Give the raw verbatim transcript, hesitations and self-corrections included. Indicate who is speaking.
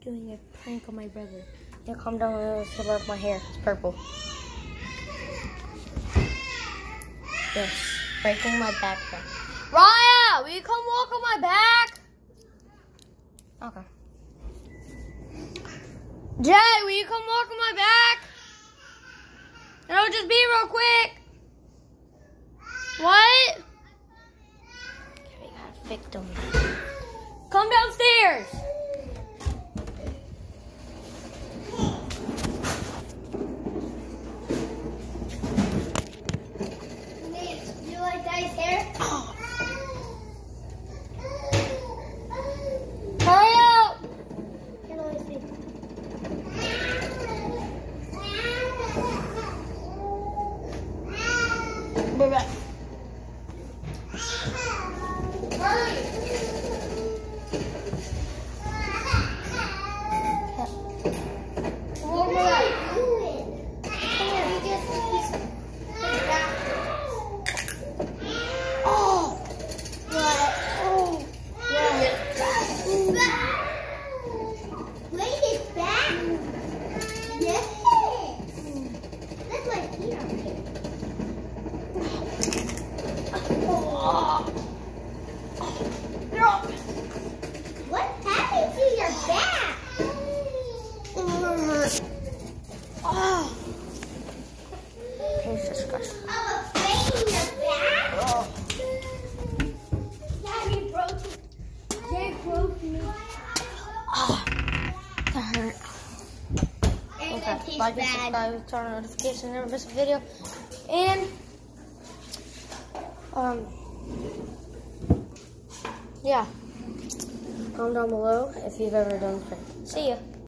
Speaker 1: doing a prank on my brother. Yeah, calm down. I love my hair. It's purple. Yes, breaking my backpack. Raya, will you come walk on my back? Okay. Jay, will you come walk on my back? It'll just be real quick. What? Okay, we got a victim. Come downstairs.
Speaker 2: You like Daddy's hair?
Speaker 1: Oh. Hurry up!
Speaker 2: Can I see?
Speaker 1: We're back.
Speaker 2: Hurry! What were I doing? Come here, he just he's he's back.
Speaker 1: Oh!
Speaker 2: What?
Speaker 1: Oh!
Speaker 2: Wait, it's back? Yes! That's my feet on here.
Speaker 1: Oh!
Speaker 2: What happened to your back?
Speaker 1: Oh! Jesus Christ.
Speaker 2: I'm afraid in your back.
Speaker 1: Oh.
Speaker 2: Daddy broke it. Jay broke me.
Speaker 1: Oh. That hurt.
Speaker 2: And
Speaker 1: Okay,
Speaker 2: that tastes
Speaker 1: like and
Speaker 2: bad.
Speaker 1: subscribe, turn on notifications, never miss a video. And, um, yeah. Comment down below if you've ever done this prank. See ya.